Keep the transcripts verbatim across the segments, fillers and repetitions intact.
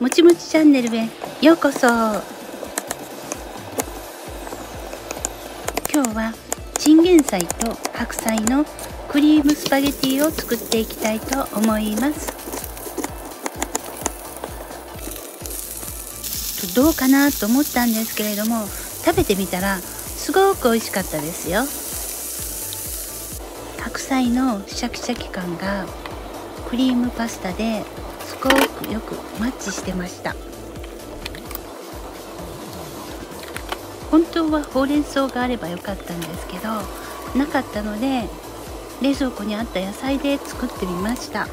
もちもちチャンネルへようこそ。今日はチンゲン菜と白菜のクリームスパゲティを作っていきたいと思います。どうかなと思ったんですけれども、食べてみたらすごく美味しかったですよ。白菜のシャキシャキ感がクリームパスタですごくよくマッチしてました。本当はほうれん草があればよかったんですけど、なかったので冷蔵庫にあった野菜で作ってみました。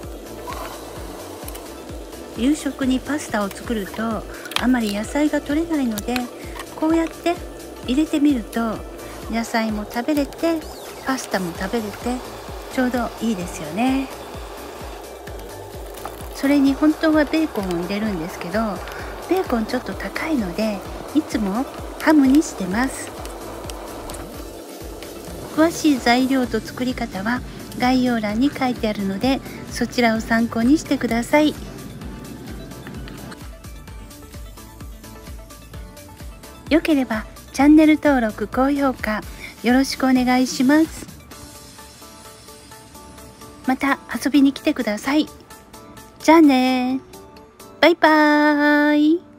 夕食にパスタを作るとあまり野菜が取れないので、こうやって入れてみると野菜も食べれてパスタも食べれてちょうどいいですよね。それに本当はベーコンを入れるんですけど、ベーコンちょっと高いのでいつもハムにしてます。詳しい材料と作り方は概要欄に書いてあるので、そちらを参考にしてください。よければチャンネル登録、高評価よろしくお願いします。また遊びに来てください。じゃあね、バイバーイ。